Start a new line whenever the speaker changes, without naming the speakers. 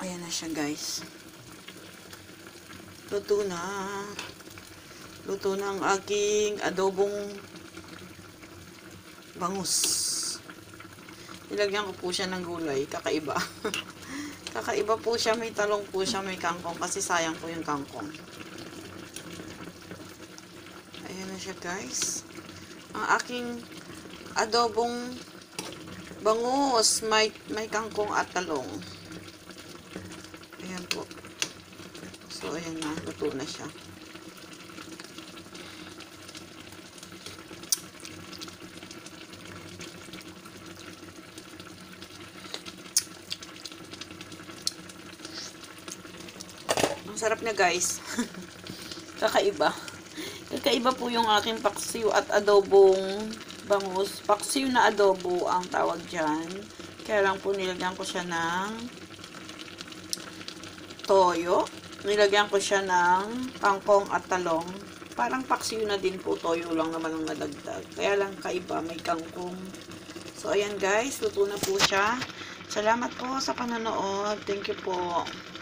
Ayan na siya, guys. Luto na. Luto na ang aking adobong bangus. Nilagyan ko po siya ng gulay. Kakaiba. Kakaiba po siya. May talong po siya. May kangkong. Kasi sayang po yung kangkong. Ayan na siya, guys. Ang aking adobong bangus. May kangkong at talong. Ayan po. So, ayan na. Luto na siya. Ang sarap niya, guys. Kakaiba. Kakaiba po yung aking paksiw at adobong bangus. Paksiw na adobo ang tawag dyan. Kaya lang po nilagyan ko siya ng toyo. Nilagyan ko siya ng kangkong at talong. Parang paksiw na din po. Toyo lang naman ang nadagdag. Kaya lang kaiba. May kangkong. So, ayan, guys. Luto na po siya. Salamat po sa panonood. Thank you po.